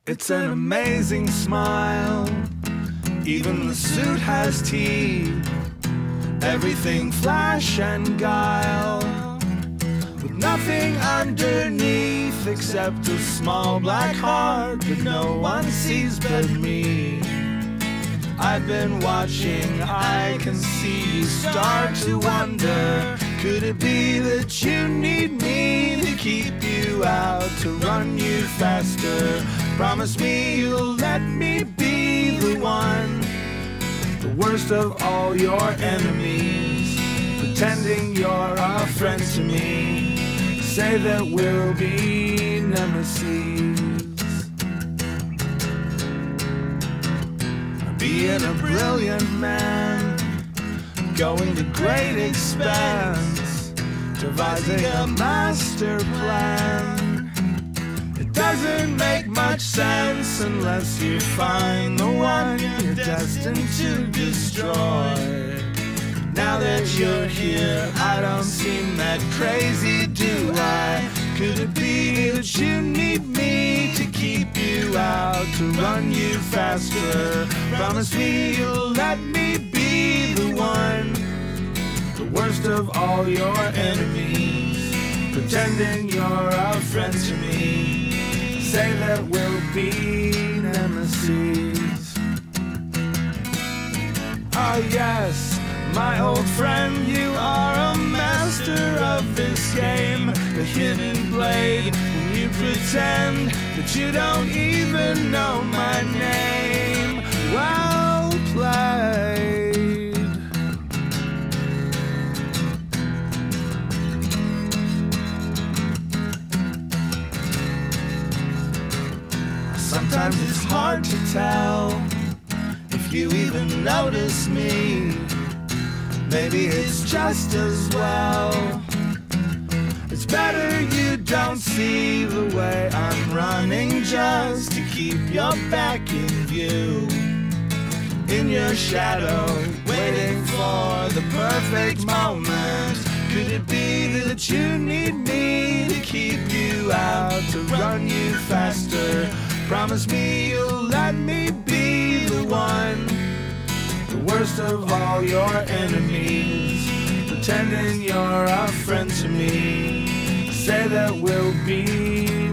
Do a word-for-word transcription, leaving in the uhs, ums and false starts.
It's an amazing smile. Even the suit has teeth. Everything flash and guile, with nothing underneath except a small black heart that no one sees but me. I've been watching, I can see you start to wonder, could it be that you need me to keep you out, to run you faster? Promise me you'll let me be the one, the worst of all your enemies, pretending you're a friend to me. Say that we'll be nemesis. Being a brilliant man, going to great expense, devising a master plan. It doesn't make much sense unless you find the one you're destined to destroy. Now that you're here, I don't seem that crazy, do I? Could it be that you need me to keep you out, to run you faster? Promise me you'll let me be the one, the worst of all your enemies, pretending you're a friend to me. Say that we'll be nemesis. Oh yes, my old friend, you are a master of this game, the hidden blade, when you pretend that you don't even know my name. Well played. Sometimes it's hard to tell if you even notice me. Maybe it's just as well. It's better you don't see the way I'm running, just to keep your back in view. In your shadow, waiting for the perfect moment. Could it be that you need me to keep you out, to run you faster? Promise me you'll let me be the one, the worst of all your enemies, pretending you're a friend to me. Say that we'll be